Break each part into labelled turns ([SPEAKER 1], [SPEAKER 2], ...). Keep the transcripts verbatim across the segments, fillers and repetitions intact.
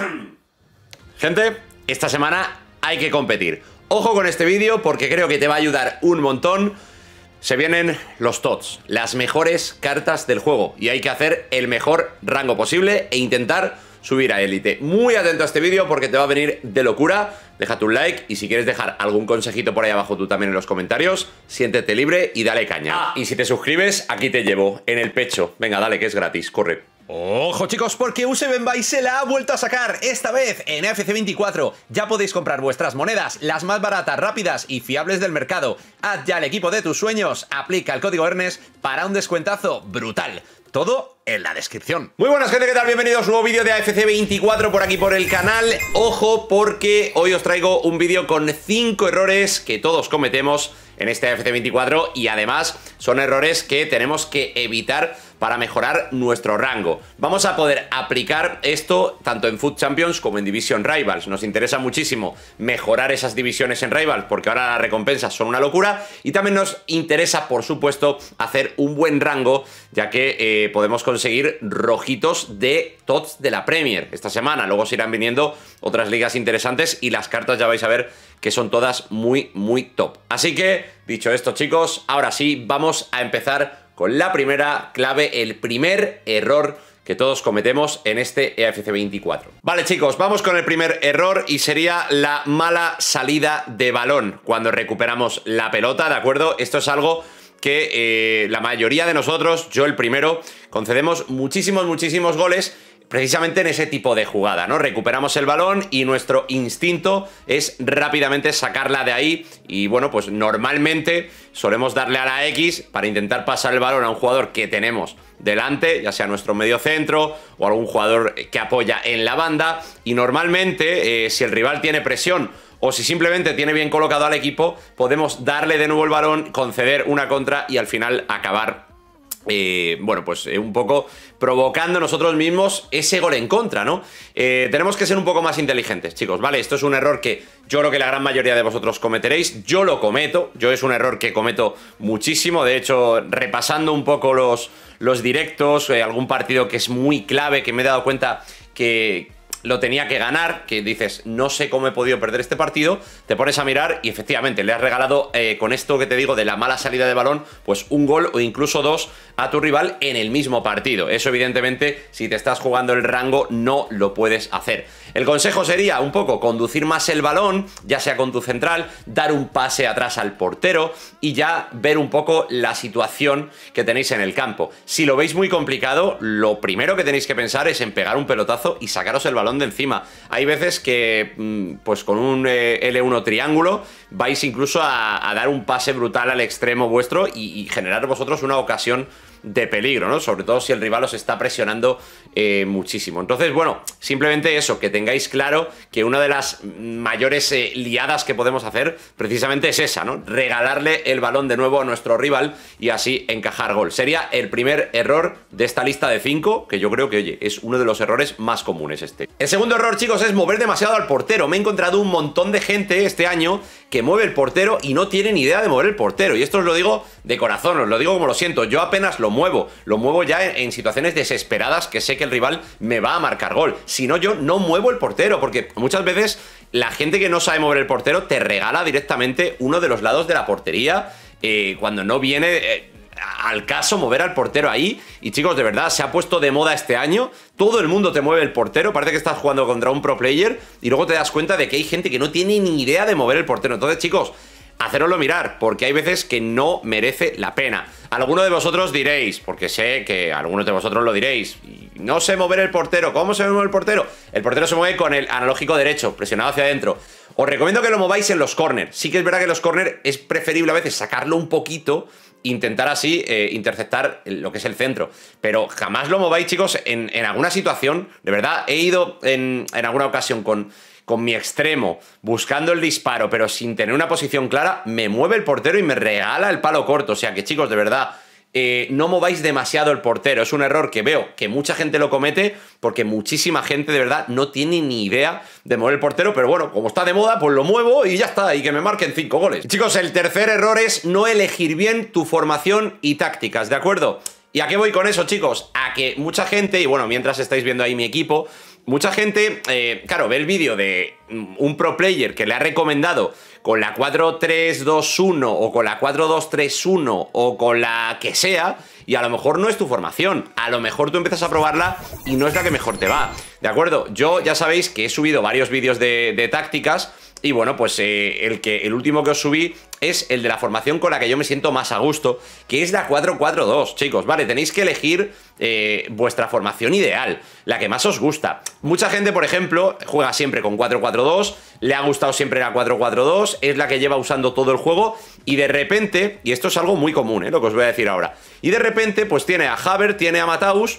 [SPEAKER 1] Gente, esta semana hay que competir. Ojo con este vídeo porque creo que te va a ayudar un montón. Se vienen los T O T S, las mejores cartas del juego, y hay que hacer el mejor rango posible e intentar subir a élite. Muy atento a este vídeo porque te va a venir de locura. Déjate un like y si quieres dejar algún consejito por ahí abajo tú también en los comentarios, siéntete libre y dale caña. Ah, y si te suscribes, aquí te llevo, en el pecho. Venga, dale, que es gratis, corre.
[SPEAKER 2] Ojo chicos, porque Usebembai se la ha vuelto a sacar, esta vez en F C veinticuatro. Ya podéis comprar vuestras monedas, las más baratas, rápidas y fiables del mercado. Haz ya el equipo de tus sueños, aplica el código Ernest para un descuentazo brutal. Todo en la descripción.
[SPEAKER 1] Muy buenas gente, ¿qué tal? Bienvenidos a un nuevo vídeo de A F C veinticuatro por aquí por el canal. Ojo porque hoy os traigo un vídeo con cinco errores que todos cometemos en este A F C veinticuatro y además son errores que tenemos que evitar para mejorar nuestro rango. Vamos a poder aplicar esto tanto en Foot Champions como en Division Rivals. Nos interesa muchísimo mejorar esas divisiones en Rivals porque ahora las recompensas son una locura y también nos interesa, por supuesto, hacer un buen rango ya que eh, podemos conseguir rojitos de T O T S de la Premier esta semana. Luego se irán viniendo otras ligas interesantes y las cartas ya vais a ver que son todas muy, muy top. Así que, dicho esto chicos, ahora sí, vamos a empezar con la primera clave, el primer error que todos cometemos en este A F C veinticuatro. Vale chicos, vamos con el primer error y sería la mala salida de balón cuando recuperamos la pelota, ¿de acuerdo? Esto es algo que eh, la mayoría de nosotros, yo el primero, concedemos muchísimos, muchísimos goles precisamente en ese tipo de jugada, ¿no? Recuperamos el balón y nuestro instinto es rápidamente sacarla de ahí y, bueno, pues normalmente solemos darle a la X para intentar pasar el balón a un jugador que tenemos delante, ya sea nuestro medio centro o algún jugador que apoya en la banda y normalmente, eh, si el rival tiene presión o si simplemente tiene bien colocado al equipo, podemos darle de nuevo el balón, conceder una contra y al final acabar Eh, bueno, pues eh, un poco provocando nosotros mismos ese gol en contra, ¿no? Eh, tenemos que ser un poco más inteligentes, chicos, ¿vale? Esto es un error que yo creo que la gran mayoría de vosotros cometeréis. Yo lo cometo, yo es un error que cometo muchísimo. De hecho, repasando un poco los, los directos, eh, algún partido que es muy clave, que me he dado cuenta que lo tenía que ganar, que dices, no sé cómo he podido perder este partido, te pones a mirar y efectivamente le has regalado, eh, con esto que te digo de la mala salida de balón, pues un gol o incluso dos a tu rival en el mismo partido. Eso evidentemente, si te estás jugando el rango, no lo puedes hacer. El consejo sería un poco conducir más el balón, ya sea con tu central, dar un pase atrás al portero y ya ver un poco la situación que tenéis en el campo. Si lo veis muy complicado, lo primero que tenéis que pensar es en pegar un pelotazo y sacaros el balón de encima. Hay veces que pues con un eh, L uno triángulo vais incluso a, a dar un pase brutal al extremo vuestro y, y generar vosotros una ocasión de peligro, ¿no? Sobre todo si el rival os está presionando eh, muchísimo. Entonces, bueno, simplemente eso, que tengáis claro que una de las mayores eh, liadas que podemos hacer precisamente es esa, ¿no? Regalarle el balón de nuevo a nuestro rival y así encajar gol. Sería el primer error de esta lista de cinco, que yo creo que, oye, es uno de los errores más comunes este. El segundo error, chicos, es mover demasiado al portero. Me he encontrado un montón de gente este año que mueve el portero y no tiene ni idea de mover el portero. Y esto os lo digo de corazón, os lo digo como lo siento. Yo apenas lo muevo, lo muevo ya en, en situaciones desesperadas que sé que el rival me va a marcar gol. Si no, yo no muevo el portero, porque muchas veces la gente que no sabe mover el portero te regala directamente uno de los lados de la portería eh, cuando no viene eh, al caso mover al portero ahí. Y chicos, de verdad, se ha puesto de moda este año. Todo el mundo te mueve el portero, parece que estás jugando contra un pro player y luego te das cuenta de que hay gente que no tiene ni idea de mover el portero. Entonces, chicos, hacéroslo mirar, porque hay veces que no merece la pena. Algunos de vosotros diréis, porque sé que algunos de vosotros lo diréis, no sé mover el portero. ¿Cómo se mueve el portero? El portero se mueve con el analógico derecho, presionado hacia adentro. Os recomiendo que lo mováis en los corners. Sí que es verdad que en los corners es preferible a veces sacarlo un poquito, intentar así eh, interceptar lo que es el centro, pero jamás lo mováis, chicos, en, en alguna situación. De verdad, he ido en, en alguna ocasión con... con mi extremo, buscando el disparo, pero sin tener una posición clara, me mueve el portero y me regala el palo corto. O sea que, chicos, de verdad, eh, no mováis demasiado el portero. Es un error que veo que mucha gente lo comete porque muchísima gente, de verdad, no tiene ni idea de mover el portero, pero bueno, como está de moda, pues lo muevo y ya está, y que me marquen cinco goles. Chicos, el tercer error es no elegir bien tu formación y tácticas, ¿de acuerdo? ¿Y a qué voy con eso, chicos? A que mucha gente, y bueno, mientras estáis viendo ahí mi equipo, mucha gente, eh, claro, ve el vídeo de un pro player que le ha recomendado con la cuatro tres dos uno o con la cuatro dos tres uno o con la que sea, y a lo mejor no es tu formación, a lo mejor tú empiezas a probarla y no es la que mejor te va, ¿de acuerdo? Yo ya sabéis que he subido varios vídeos de, de tácticas. Y bueno, pues eh, el, que, el último que os subí es el de la formación con la que yo me siento más a gusto, que es la cuatro cuatro dos, chicos, ¿vale? Tenéis que elegir eh, vuestra formación ideal, la que más os gusta. Mucha gente, por ejemplo, juega siempre con cuatro cuatro dos, le ha gustado siempre la cuatro cuatro dos, es la que lleva usando todo el juego, y de repente, y esto es algo muy común, ¿eh? Lo que os voy a decir ahora, y de repente, pues tiene a Havertz, tiene a Mataus,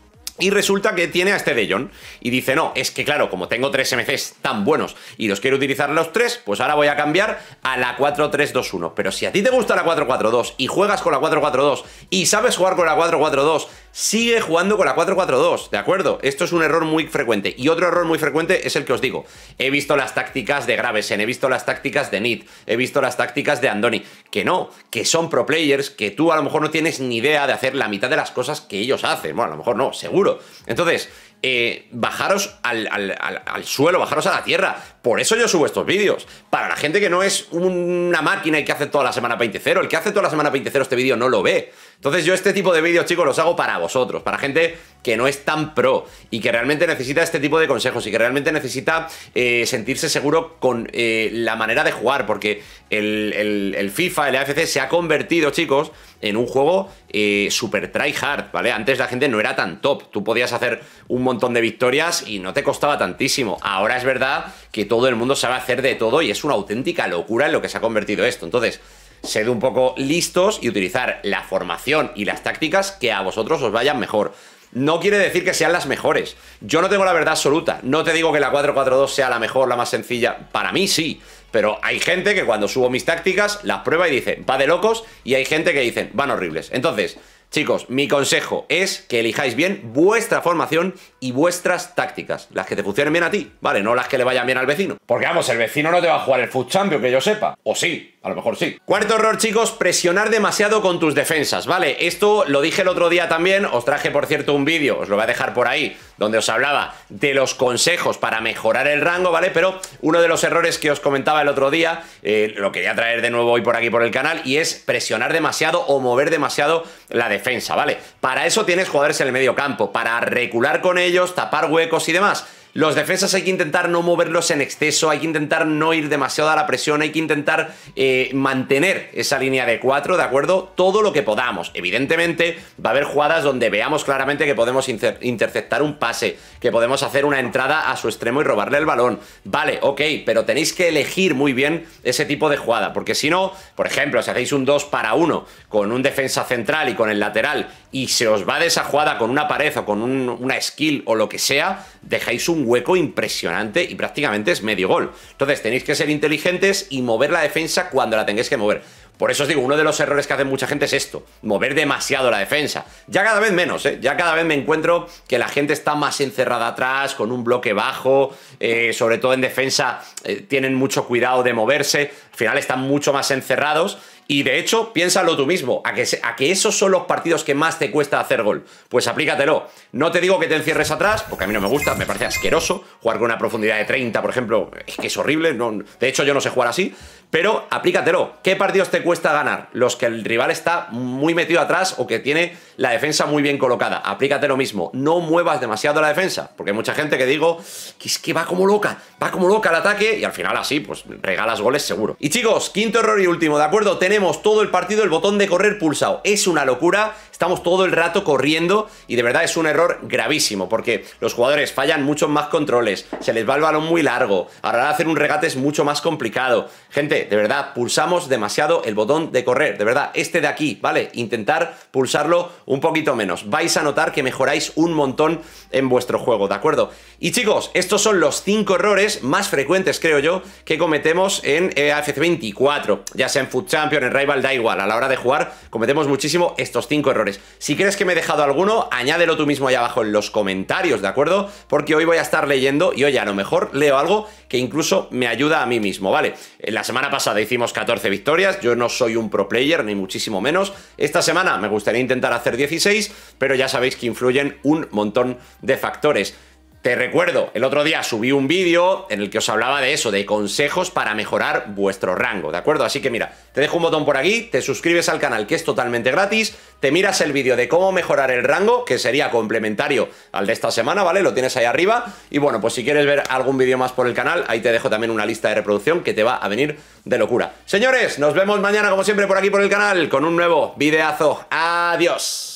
[SPEAKER 1] y resulta que tiene a este De Jong. Y dice, no, es que claro, como tengo tres M Cs tan buenos y los quiero utilizar los tres, pues ahora voy a cambiar a la cuatro tres dos uno. Pero si a ti te gusta la cuatro cuatro dos y juegas con la cuatro cuatro dos y sabes jugar con la cuatro cuatro dos, sigue jugando con la cuatro cuatro dos, ¿de acuerdo? Esto es un error muy frecuente. Y otro error muy frecuente es el que os digo. He visto las tácticas de Gravesen, he visto las tácticas de Nid, he visto las tácticas de Andoni. Que no, que son pro players, que tú a lo mejor no tienes ni idea de hacer la mitad de las cosas que ellos hacen. Bueno, a lo mejor no, seguro. Entonces, eh, bajaros al, al, al, al suelo, bajaros a la tierra. Por eso yo subo estos vídeos. Para la gente que no es una máquina y que hace toda la semana veinte cero, el que hace toda la semana veinte cero este vídeo no lo ve. Entonces yo este tipo de vídeos, chicos, los hago para vosotros, para gente que no es tan pro y que realmente necesita este tipo de consejos y que realmente necesita eh, sentirse seguro con eh, la manera de jugar, porque el, el, el FIFA, el A F C se ha convertido, chicos, en un juego eh, super tryhard, ¿vale? Antes la gente no era tan top, tú podías hacer un montón de victorias y no te costaba tantísimo. Ahora es verdad que todo el mundo sabe hacer de todo y es una auténtica locura en lo que se ha convertido esto. Entonces, sed un poco listos y utilizar la formación y las tácticas que a vosotros os vayan mejor. No quiere decir que sean las mejores. Yo no tengo la verdad absoluta. No te digo que la cuatro cuatro dos sea la mejor, la más sencilla. Para mí sí. Pero hay gente que cuando subo mis tácticas las prueba y dice, va de locos. Y hay gente que dicen, van horribles. Entonces, chicos, mi consejo es que elijáis bien vuestra formación y vuestras tácticas. Las que te funcionen bien a ti, ¿vale? No las que le vayan bien al vecino. Porque vamos, el vecino no te va a jugar el Foot Champion, que yo sepa. O sí. A lo mejor sí. Cuarto error, chicos, presionar demasiado con tus defensas, ¿vale? Esto lo dije el otro día también, os traje, por cierto, un vídeo, os lo voy a dejar por ahí, donde os hablaba de los consejos para mejorar el rango, ¿vale? Pero uno de los errores que os comentaba el otro día, eh, lo quería traer de nuevo hoy por aquí por el canal, y es presionar demasiado o mover demasiado la defensa, ¿vale? Para eso tienes jugadores en el medio campo, para recular con ellos, tapar huecos y demás. Los defensas hay que intentar no moverlos en exceso, hay que intentar no ir demasiado a la presión, hay que intentar eh, mantener esa línea de cuatro, ¿de acuerdo? Todo lo que podamos. Evidentemente va a haber jugadas donde veamos claramente que podemos inter interceptar un pase, que podemos hacer una entrada a su extremo y robarle el balón. Vale, ok, pero tenéis que elegir muy bien ese tipo de jugada, porque si no, por ejemplo, si hacéis un dos para uno con un defensa central y con el lateral y se os va de esa jugada con una pared o con un, una skill o lo que sea, dejáis un hueco impresionante y prácticamente es medio gol. Entonces tenéis que ser inteligentes y mover la defensa cuando la tengáis que mover. Por eso os digo, uno de los errores que hace mucha gente es esto, mover demasiado la defensa. Ya cada vez menos, ¿eh? Ya cada vez me encuentro que la gente está más encerrada atrás, con un bloque bajo, eh, sobre todo en defensa eh, tienen mucho cuidado de moverse, al final están mucho más encerrados. Y de hecho, piénsalo tú mismo, a que, a que esos son los partidos que más te cuesta hacer gol. Pues aplícatelo. No te digo que te encierres atrás, porque a mí no me gusta, me parece asqueroso. Jugar con una profundidad de treinta, por ejemplo, es que es horrible. No, de hecho, yo no sé jugar así. Pero aplícatelo. ¿Qué partidos te cuesta ganar? Los que el rival está muy metido atrás o que tiene la defensa muy bien colocada. Aplícate lo mismo. No muevas demasiado la defensa, porque hay mucha gente que digo que es que va como loca, va como loca al ataque y al final así, pues regalas goles seguro. Y chicos, quinto error y último, ¿de acuerdo? Tenemos todo el partido el botón de correr pulsado. Es una locura. Estamos todo el rato corriendo y de verdad es un error gravísimo porque los jugadores fallan muchos más controles, se les va el balón muy largo, ahora hacer un regate es mucho más complicado. Gente, de verdad, pulsamos demasiado el botón de correr, de verdad, este de aquí, ¿vale? Intentar pulsarlo un poquito menos. Vais a notar que mejoráis un montón en vuestro juego, ¿de acuerdo? Y chicos, estos son los cinco errores más frecuentes, creo yo, que cometemos en A F C veinticuatro, ya sea en Foot Champion, en Rival, da igual, a la hora de jugar cometemos muchísimo estos cinco errores. Si crees que me he dejado alguno, añádelo tú mismo ahí abajo en los comentarios, ¿de acuerdo? Porque hoy voy a estar leyendo y oye, a lo mejor leo algo que incluso me ayuda a mí mismo, ¿vale? La semana pasada hicimos catorce victorias, yo no soy un pro player, ni muchísimo menos. Esta semana me gustaría intentar hacer dieciséis, pero ya sabéis que influyen un montón de factores. Te recuerdo, el otro día subí un vídeo en el que os hablaba de eso, de consejos para mejorar vuestro rango, ¿de acuerdo? Así que mira, te dejo un botón por aquí, te suscribes al canal, que es totalmente gratis, te miras el vídeo de cómo mejorar el rango, que sería complementario al de esta semana, ¿vale? Lo tienes ahí arriba, y bueno, pues si quieres ver algún vídeo más por el canal, ahí te dejo también una lista de reproducción que te va a venir de locura. Señores, nos vemos mañana, como siempre, por aquí por el canal, con un nuevo videazo. ¡Adiós!